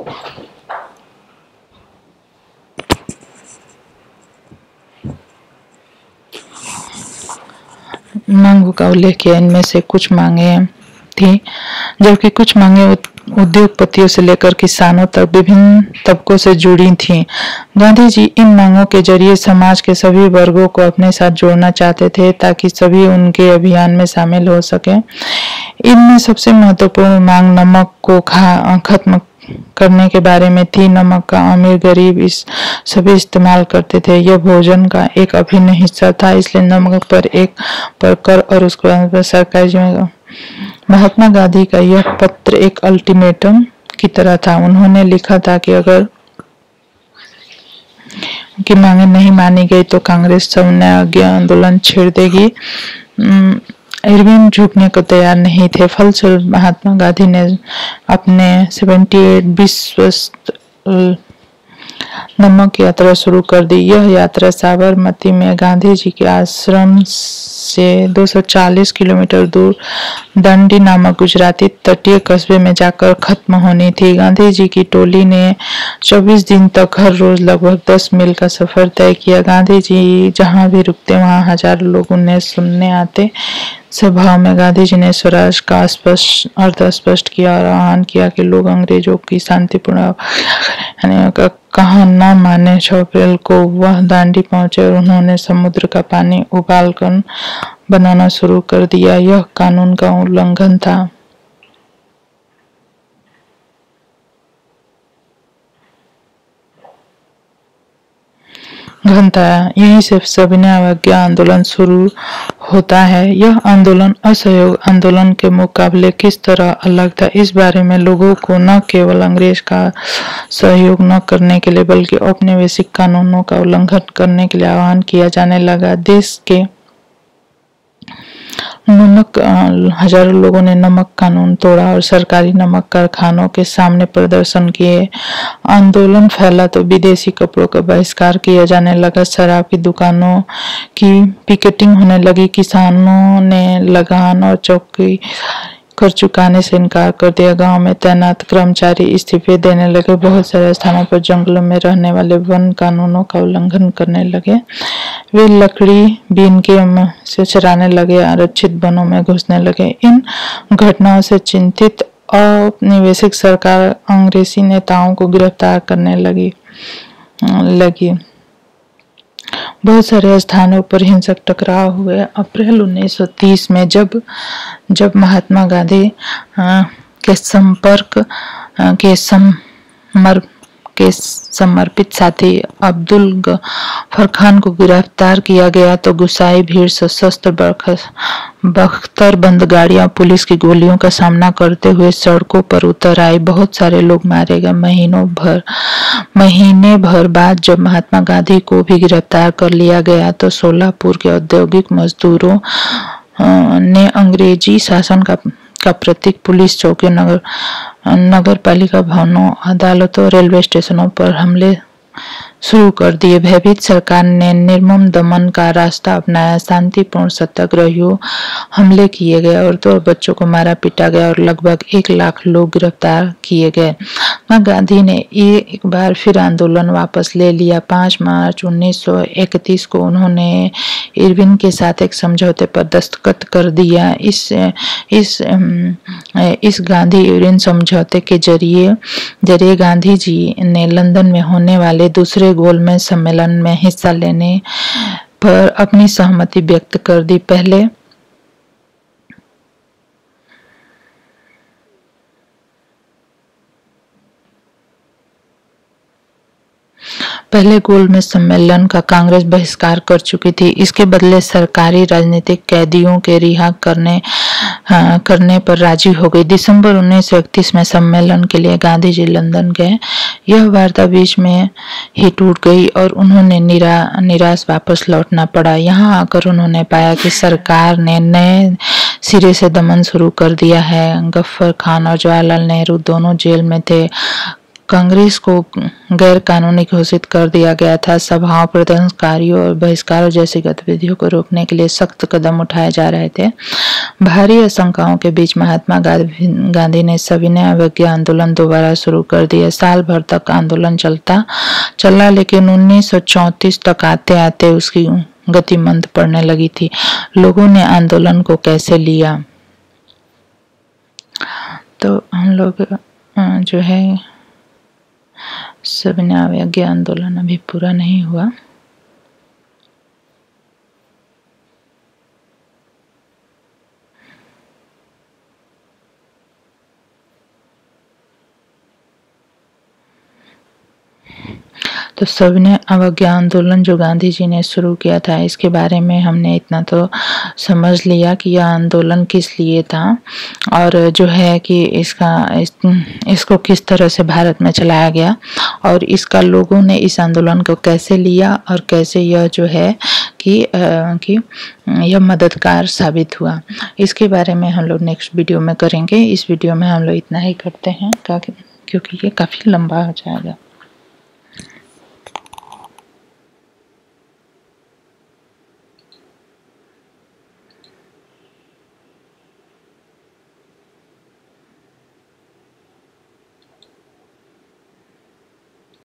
मांगों का उल्लेख किया। इनमें से कुछ मांगे थी, जबकि कुछ मांगे उद्योगपतियों से लेकर किसानों तक विभिन्न तबकों से जुड़ी थीं। गांधी जी इन मांगों के जरिए समाज के सभी वर्गों को अपने साथ जोड़ना चाहते थे ताकि सभी उनके अभियान में शामिल हो सके। इनमें सबसे महत्वपूर्ण मांग नमक को खत्म करने के बारे में थी। नमक का अमीर गरीब सभी इस्तेमाल करते थे। यह भोजन का एक अभिन्न हिस्सा था, इसलिए नमक पर कर और उसके बाद सरकारी जिम्मेदारी। महात्मा गांधी का यह पत्र एक अल्टीमेटम की तरह था। उन्होंने लिखा था कि अगर उनकी मांगे नहीं मानी गई तो कांग्रेस सविनय अवज्ञा आंदोलन छेड़ देगी। इरविन झुकने को तैयार नहीं थे। फलस्वरूप महात्मा गांधी ने अपने 78 विश्व नमक यात्रा शुरू कर दी। यह यात्रा साबरमती में गांधी जी के आश्रम से 240 किलोमीटर दूर दांडी नामक गुजराती तटीय कस्बे में जाकर खत्म होनी थी। गांधी जी की टोली ने 24 दिन तक हर रोज लगभग 10 मील का सफर तय किया। गांधी जी जहां भी रुकते वहां हजारों लोग उन्हें सुनने आते। सभाओं में गांधी जी ने स्वराज का अर्थ स्पष्ट किया और आह्वान किया कि लोग अंग्रेजों की शांतिपूर्ण कहा न माने। 6 अप्रैल को वह दांडी पहुंचे और उन्होंने समुद्र का पानी उबालकर बनाना शुरू कर दिया। यह कानून का उल्लंघन था। घनता यहीं से सविनय अवज्ञा आंदोलन शुरू होता है। यह आंदोलन असहयोग आंदोलन के मुकाबले किस तरह अलग था, इस बारे में लोगों को न केवल अंग्रेज का सहयोग न करने के लिए बल्कि औपनिवेशिक कानूनों का उल्लंघन करने के लिए आह्वान किया जाने लगा। देश के हजारों लोगों ने नमक कानून तोड़ा और सरकारी नमक कारखानों के सामने प्रदर्शन किए। आंदोलन फैला तो विदेशी कपड़ों का बहिष्कार किया जाने लगा। शराब की दुकानों की पिकेटिंग होने लगी। किसानों ने लगान और चौकी कर चुकाने से इनकार कर दिया। गांव में तैनात कर्मचारी इस्तीफे देने लगे। बहुत सारे स्थानों पर जंगलों में रहने वाले वन कानूनों का उल्लंघन करने लगे। वे लकड़ी बीन के से चराने लगे, आरक्षित वनों में घुसने लगे। इन घटनाओं से चिंतित औपनिवेशिक सरकार अंग्रेजी नेताओं को गिरफ्तार करने लगी। बहुत सारे स्थानों पर हिंसक टकराव हुए। अप्रैल 1930 में जब महात्मा गांधी के संपर्क के समर्पित साथी अब्दुल गफर खान को गिरफ्तार किया गया तो गुस्साई भीड़ सशस्त्र बख्तरबंद गाड़ियां पुलिस की गोलियों का सामना करते हुए सड़कों पर उतर आई। बहुत सारे लोग मारे गए। महीने भर बाद जब महात्मा गांधी को भी गिरफ्तार कर लिया गया तो सोलापुर के औद्योगिक मजदूरों ने अंग्रेजी शासन का प्रतीक पुलिस चौकी, नगर पालिका भवनों, अदालतों, रेलवे स्टेशनों पर हमले शुरू कर दिए। भयभीत सरकार ने निर्मम दमन का रास्ता अपनाया। शांतिपूर्ण सत्याग्रहियों हमले किए गए। औरतों और बच्चों को मारा पीटा गया और लगभग 1 लाख लोग गिरफ्तार किए गए। महात्मा गांधी ने एक बार फिर आंदोलन वापस ले लिया। 5 मार्च 1931 को उन्होंने इरविन के साथ एक समझौते पर दस्तखत कर दिया। इस गांधी इरविन समझौते के जरिए गांधी जी ने लंदन में होने वाले दूसरे गोलमेज सम्मेलन में हिस्सा लेने पर अपनी सहमति व्यक्त कर दी। पहले गोलमेज सम्मेलन का कांग्रेस बहिष्कार कर चुकी थी। इसके बदले सरकारी राजनीतिक कैदियों के रिहा करने पर राजी हो गई। दिसंबर 1931 में सम्मेलन के लिए गांधी जी लंदन गए। यह वार्ता बीच में ही टूट गई और उन्होंने निराश वापस लौटना पड़ा। यहाँ आकर उन्होंने पाया कि सरकार ने नए सिरे से दमन शुरू कर दिया है। गफ्फर खान और जवाहरलाल नेहरू दोनों जेल में थे। कांग्रेस को गैर कानूनी घोषित कर दिया गया था। सभाओं, प्रदर्शनकारियों और बहिष्कारों जैसी गतिविधियों को रोकने के लिए सख्त कदम उठाए जा रहे थे। भारी आशंकाओं के बीच महात्मा गांधी ने सविनय अवज्ञा आंदोलन दोबारा शुरू कर दिया। साल भर तक आंदोलन चला, लेकिन 1934 तक आते आते उसकी गति मंद पड़ने लगी थी। लोगों ने आंदोलन को कैसे लिया, तो हम लोग जो है सविनय अवज्ञा आंदोलन अभी पूरा नहीं हुआ। तो सविनय अवज्ञा आंदोलन जो गांधी जी ने शुरू किया था, इसके बारे में हमने इतना तो समझ लिया कि यह आंदोलन किस लिए था और जो है कि इसको किस तरह से भारत में चलाया गया और इसका लोगों ने इस आंदोलन को कैसे लिया और कैसे यह जो है कि यह मददगार साबित हुआ। इसके बारे में हम लोग नेक्स्ट वीडियो में करेंगे। इस वीडियो में हम लोग इतना ही करते हैं क्योंकि ये काफ़ी लंबा हो जाएगा।